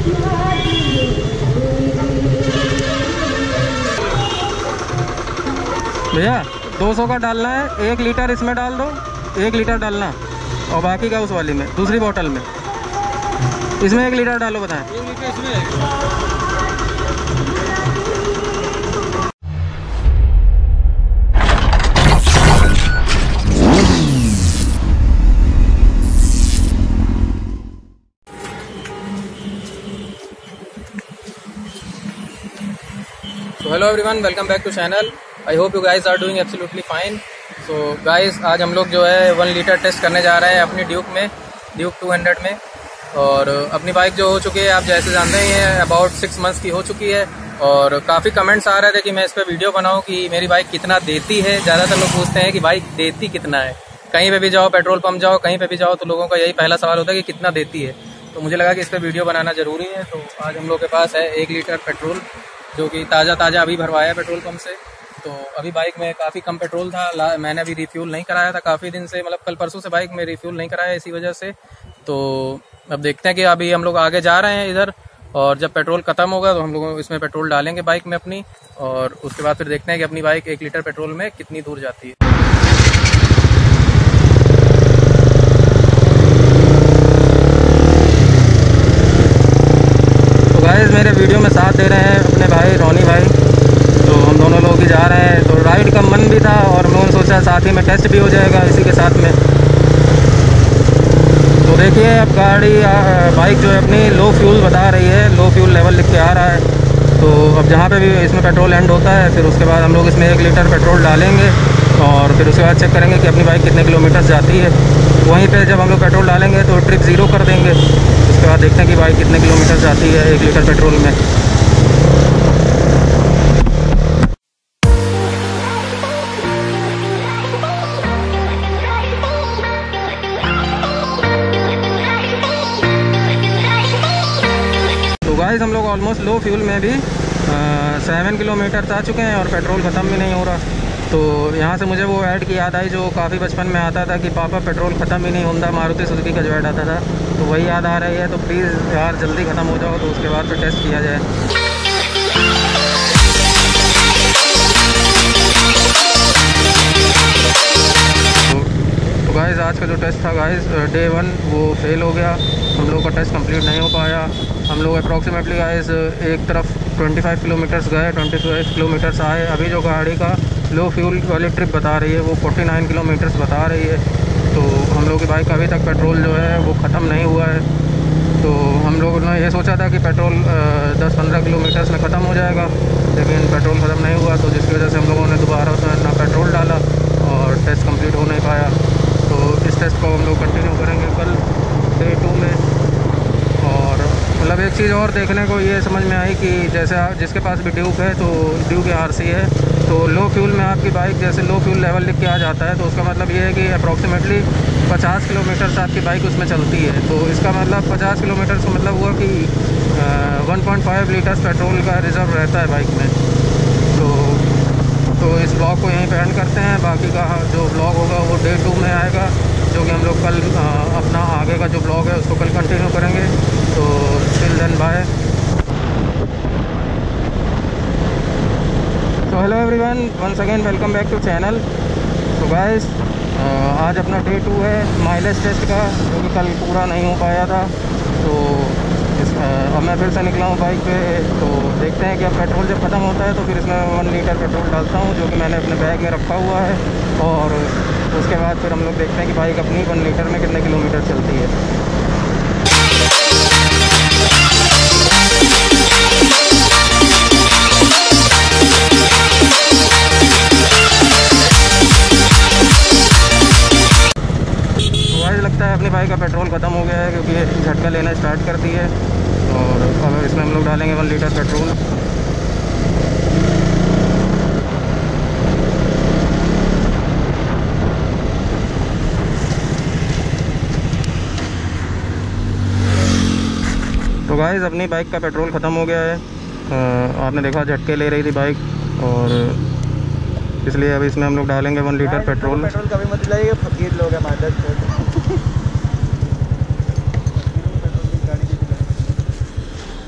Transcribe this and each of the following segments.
भैया 200 का डालना है, 1 लीटर इसमें डाल दो, 1 लीटर डालना और बाकी का उस वाली में, दूसरी बोतल में। इसमें 1 लीटर डालो, बताएं। 1 लीटर इसमें। Hello everyone, welcome back to channel. I hope you guys are doing absolutely fine. So guys, आज हम लोग जो है 1 लीटर टेस्ट करने जा रहे हैं अपनी ड्यूक में, ड्यूक 200 में। और अपनी बाइक जो हो चुकी है, आप जैसे जानते ही हैं, अबाउट 6 मंथ्स की हो चुकी है। और काफ़ी कमेंट्स आ रहे थे कि मैं इस पर वीडियो बनाऊँ कि मेरी बाइक कितना देती है। ज़्यादातर लोग पूछते हैं कि बाइक देती कितना है। कहीं पर भी जाओ, पेट्रोल पम्प जाओ, कहीं पर भी जाओ, तो लोगों का यही पहला सवाल होता है कि कितना देती है। तो मुझे लगा कि इस पर वीडियो बनाना ज़रूरी है। तो आज हम लोग के पास है 1 लीटर पेट्रोल, जो कि ताज़ा अभी भरवाया है पेट्रोल पंप से। तो अभी बाइक में काफ़ी कम पेट्रोल था, मैंने अभी रिफ्यूल नहीं कराया था काफ़ी दिन से, मतलब कल परसों से बाइक में रिफ्यूल नहीं कराया इसी वजह से। तो अब देखते हैं कि अभी हम लोग आगे जा रहे हैं इधर, और जब पेट्रोल ख़त्म होगा तो हम लोग इसमें पेट्रोल डालेंगे बाइक में अपनी, और उसके बाद फिर देखते हैं कि अपनी बाइक 1 लीटर पेट्रोल में कितनी दूर जाती है। गाइस, मेरे वीडियो में साथ दे रहे हैं अपने भाई रोनी भाई, तो हम दोनों लोग ही जा रहे हैं। तो राइड का मन भी था और मैंने सोचा साथ ही में टेस्ट भी हो जाएगा इसी के साथ में। तो देखिए, अब गाड़ी बाइक जो है अपनी लो फ्यूल बता रही है, लो फ्यूल लेवल लिख के आ रहा है। तो अब जहाँ पे भी इसमें पेट्रोल एंड होता है, फिर उसके बाद हम लोग इसमें 1 लीटर पेट्रोल डालेंगे और फिर उसके बाद चेक करेंगे कि अपनी बाइक कितने किलोमीटर जाती है। वहीं पे जब हम लोग पेट्रोल डालेंगे तो ट्रिप 0 कर देंगे। उसके बाद देखते हैं कि बाइक कितने किलोमीटर जाती है 1 लीटर पेट्रोल में। तो गाइस, हम लोग ऑलमोस्ट लो फ्यूल में भी 7 किलोमीटर आ चुके हैं और पेट्रोल ख़त्म भी नहीं हो रहा। तो यहाँ से मुझे वो ऐड की याद आई जो काफ़ी बचपन में आता था कि पापा पेट्रोल ख़त्म ही नहीं होता, मारुति सुजुकी का जो ऐड आता था। तो वही याद आ रही है। तो प्लीज़ यार जल्दी ख़त्म हो जाओ, तो उसके बाद फिर टेस्ट किया जाए। तो गाइस, आज का जो टेस्ट था गाइस, डे 1 वो फेल हो गया। हम लोग का टेस्ट कंप्लीट नहीं हो पाया। हम लोग अप्रॉक्सीमेटली गाइस एक तरफ 25 किलोमीटर्स गए, 25 किलोमीटर्स आए। अभी जो गाड़ी का लो फ्यूल वाली ट्रिप बता रही है वो 49 किलोमीटर्स बता रही है। तो हम लोग की बाइक का अभी तक पेट्रोल जो है वो ख़त्म नहीं हुआ है। तो हम लोगों ने ये सोचा था कि पेट्रोल 10-15 किलोमीटर्स में ख़त्म हो जाएगा, लेकिन पेट्रोल ख़त्म नहीं हुआ। तो जिसकी वजह से हम लोगों ने दोबारा उसमें अपना पेट्रोल डाला और टेस्ट कंप्लीट हो नहीं पाया। तो इस टेस्ट को हम लोग कंटिन्यू करेंगे कल डे 2 में। और मतलब एक चीज़ और देखने को ये समझ में आई कि जैसे जिसके पास भी ड्यूक है, तो ड्यूक या आरसी है, तो लो फ्यूल में आपकी बाइक जैसे लो फ्यूल लेवल लिख के आ जाता है, तो उसका मतलब ये है कि अप्रॉक्सीमेटली 50 किलोमीटर से आपकी बाइक उसमें चलती है। तो इसका मतलब 50 किलोमीटर का मतलब हुआ कि 1.5 लीटर्स पेट्रोल का रिज़र्व रहता है बाइक में। तो इस ब्लॉग को यहीं पे एंड करते हैं। बाकी का जो ब्लॉग होगा वो डे 2 में आएगा, जो कि हम लोग कल अपना आगे का जो ब्लॉग है उसको कल कंटिन्यू करेंगे। तो टिल देन बाय। तो hello everyone, once again welcome back to channel. तो गाइस, आज अपना डे 2 है माइलेज टेस्ट का, जो कि कल पूरा नहीं हो पाया था। तो अब मैं फिर से निकला हूँ बाइक पे। तो देखते हैं कि अब पेट्रोल जब ख़त्म होता है तो फिर इसमें 1 लीटर पेट्रोल डालता हूँ, जो कि मैंने अपने बैग में रखा हुआ है। और उसके बाद फिर हम लोग देखते हैं कि बाइक अपनी 1 लीटर में कितने किलोमीटर चलती है। लगता है अपनी बाइक का पेट्रोल ख़त्म हो गया है, क्योंकि झटका लेना स्टार्ट कर दी है। और अब इसमें हम लोग डालेंगे 1 लीटर पेट्रोल। तो गाइस, अपनी बाइक का पेट्रोल ख़त्म हो गया है। आपने देखा झटके ले रही थी बाइक, और इसलिए अब इसमें हम लोग डालेंगे 1 लीटर पेट्रोल। कभी मत लाइए, फकीर लोग हैं माइलेज।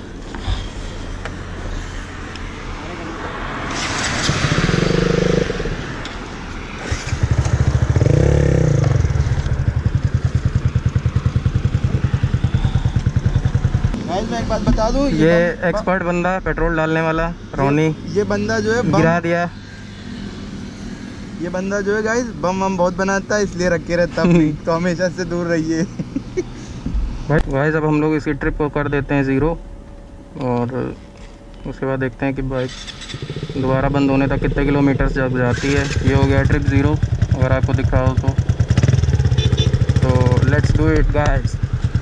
गाइस मैं एक बात बता दूं, ये एक्सपर्ट बंदा है पेट्रोल डालने वाला, रोनी। ये बंदा जो है गिरा दिया। ये बंदा जो है गाइस बम बहुत बनाता है, इसलिए रख के रहता अपनी तो हमेशा से दूर रहिए। गाइस अब हम लोग इसकी ट्रिप को कर देते हैं 0 और उसके बाद देखते हैं कि बाइक दोबारा बंद होने तक कितने किलोमीटर जब जाती है। ये हो गया ट्रिप 0, अगर आपको दिख रहा हो तो लेट्स डू इट गाइस।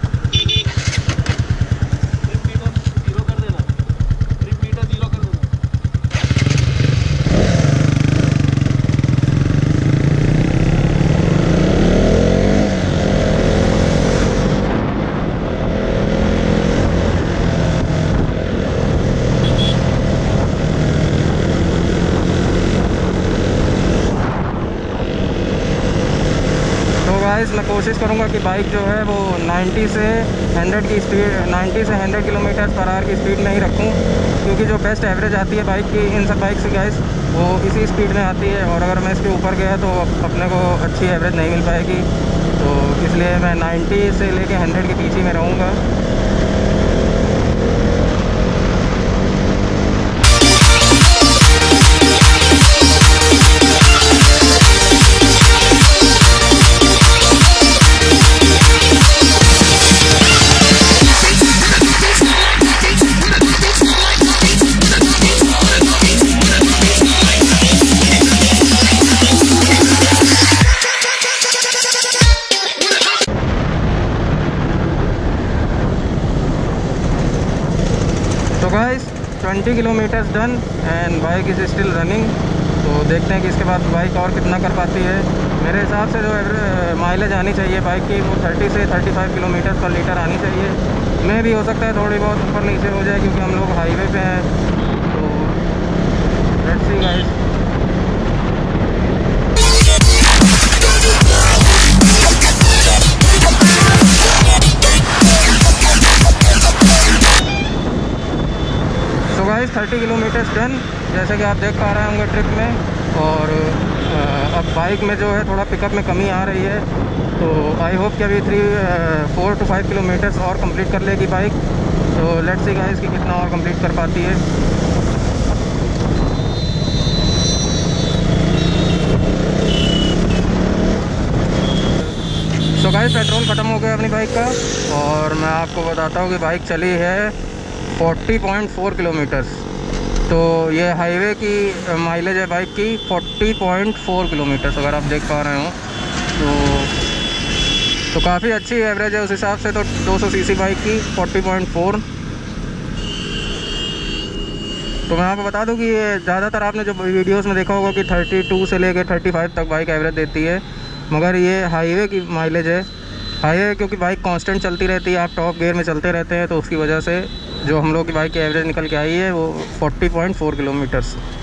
मैं कोशिश करूंगा कि बाइक जो है वो 90 से 100 की स्पीड 90 से 100 किलोमीटर पर आवर की स्पीड में ही रखूं, क्योंकि जो बेस्ट एवरेज आती है बाइक की इन सब बाइक से गाइस वो इसी स्पीड में आती है। और अगर मैं इसके ऊपर गया तो अपने को अच्छी एवरेज नहीं मिल पाएगी, तो इसलिए मैं 90 से लेके 100 के पीछे में रहूँगा। तो guys 20 kilometres done and bike is still running. तो देखते हैं कि इसके बाद बाइक और कितना कर पाती है। मेरे हिसाब से जो माइलेज आनी चाहिए बाइक की वो 30 से 35 किलोमीटर पर लीटर आनी चाहिए। में भी हो सकता है थोड़ी बहुत ऊपर नीचे हो जाए, क्योंकि हम लोग हाईवे पे हैं। तो लेट्स सी गाइस। तो गाइस 30 किलोमीटर्स डन, जैसे कि आप देख पा रहे होंगे ट्रिप में। और अब बाइक में जो है थोड़ा पिकअप में कमी आ रही है, तो आई होप कि अभी 4 to 5 किलोमीटर्स और कंप्लीट कर लेगी बाइक। तो लेट्स सी गाइस कि कितना और कंप्लीट कर पाती है। तो गाइस पेट्रोल ख़त्म हो गया अपनी बाइक का, और मैं आपको बताता हूँ कि बाइक चली है 40.4 किलोमीटर्स। तो ये हाईवे की माइलेज है बाइक की 40.4 किलोमीटर्स, अगर आप देख पा रहे हो तो काफ़ी अच्छी एवरेज है उस हिसाब से। तो 200 सीसी बाइक की 40.4। तो मैं आपको बता दूं कि ये ज़्यादातर आपने जो वीडियोस में देखा होगा कि 32 से लेकर 35 तक बाइक एवरेज देती है, मगर ये हाईवे की माइलेज है। हाईवे क्योंकि बाइक कांस्टेंट चलती रहती है, आप टॉप गियर में चलते रहते हैं, तो उसकी वजह से जो हम लोग की बाइक की एवरेज निकल के आई है वो 40.4 किलोमीटर्स।